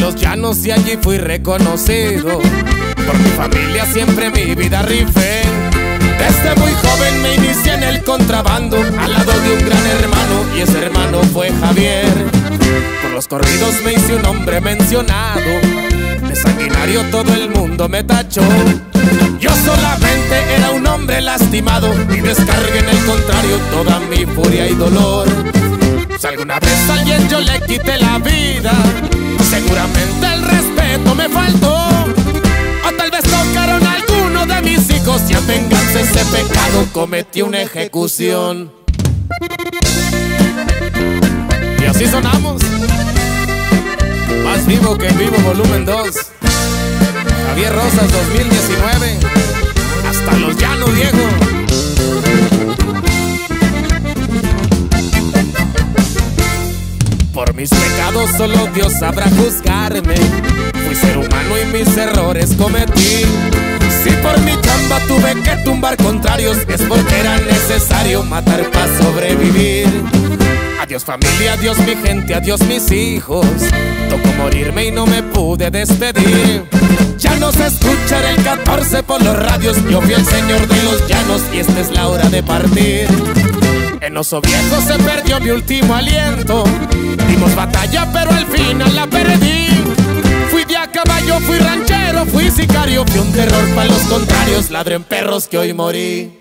los Llanos y allí fui reconocido. Por mi familia siempre mi vida rifé. Desde muy joven me inicié en el contrabando, al lado de un gran hermano, y ese hermano fue Javier. Por los corridos me hice un hombre mencionado, de sanguinario todo el mundo me tachó. Yo solamente era un hombre lastimado y descargué en el contrario toda mi furia y dolor. Si alguna vez a alguien yo le quité la vida, seguramente el respeto me faltó. O tal vez tocaron a alguno de mis hijos y en venganza ese pecado cometí una ejecución. Y así sonamos, más vivo que en vivo, volumen 2. Javier Rosas 2019. Hasta los Llanos, viejo. Por mis pecados solo Dios sabrá juzgarme. Fui ser humano y mis errores cometí. Si por mi chamba tuve que tumbar contrarios, es porque era necesario matar para sobrevivir. Adiós familia, adiós mi gente, adiós mis hijos. Tocó morirme y no me pude despedir. Ya no se escuchará el 14 por los radios. Yo fui el señor de los Llanos y esta es la hora de partir. En Oso Viejo se perdió mi último aliento. Dimos batalla pero al final la perdí. Fui de a caballo, fui ranchero, fui sicario. Fui un terror para los contrarios, ladren perros que hoy morí.